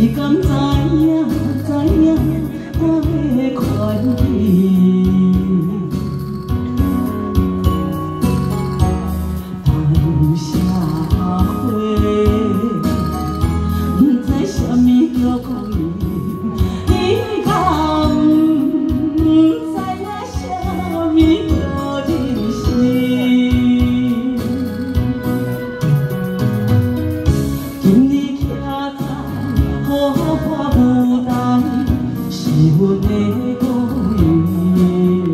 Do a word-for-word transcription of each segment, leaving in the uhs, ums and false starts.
敢知影知影我的权利？但社会不知啥物叫公义，你敢不知影啥物叫人生？今日徛在好看舞台，是阮的公园。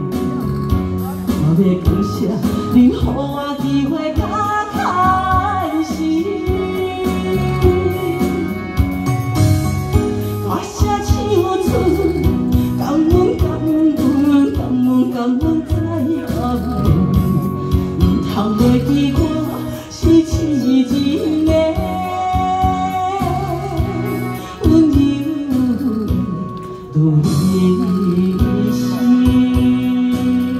我要感谢恁，予我机会甲开始。大声唱出，感恩感恩感恩感恩再感恩，唔通袂记我是痴情的。 如人心，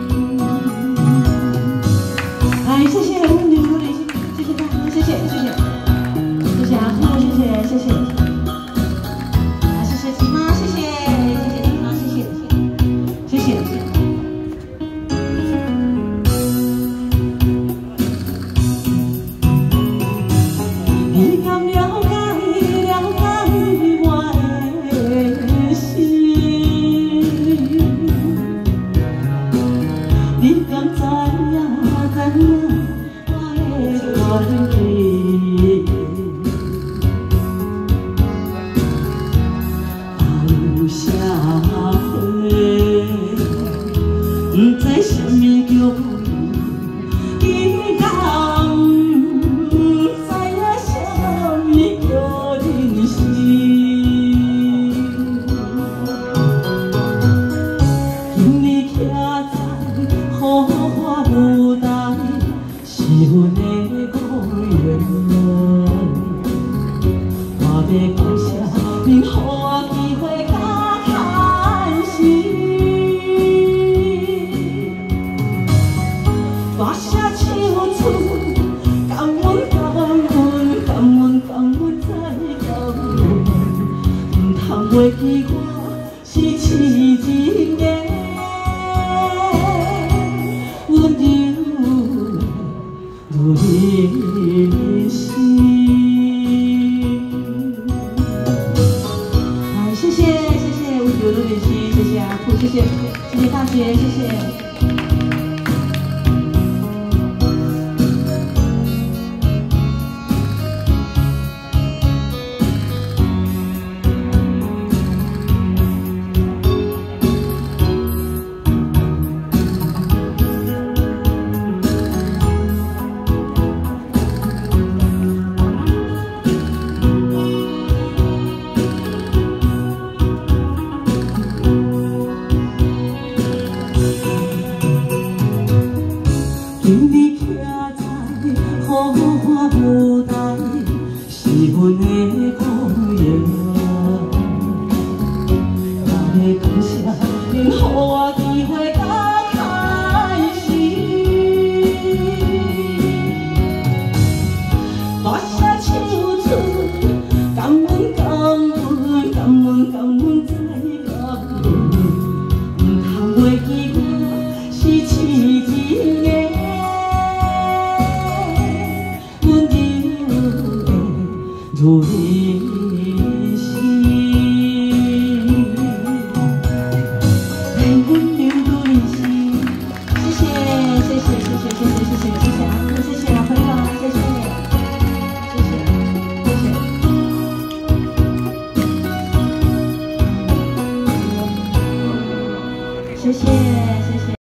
哎，谢谢温柔如人心，谢谢大家，谢谢谢谢谢谢阿富，谢谢谢谢，啊，谢谢亲妈，谢谢谢谢亲妈，谢谢谢谢谢谢。你敢了解了解我的心？ 你敢知影知影我的权利？但社会不知啥物叫公义，你敢不知影啥物叫人生？ 好看舞台是阮的公园，我要感谢恁，予我机会甲开始。大声唱出，感恩感恩感恩感恩再感恩，唔通袂记我是痴情的。 如人心，哎，谢谢谢谢温柔如人心，谢谢阿富，谢谢谢谢大姐，谢谢。 今日徛在好看舞台，是阮的公园。我要感谢恁，予我机会甲开始。大声唱出，感恩感恩感恩感恩再感恩，唔通袂记我是痴情的。 如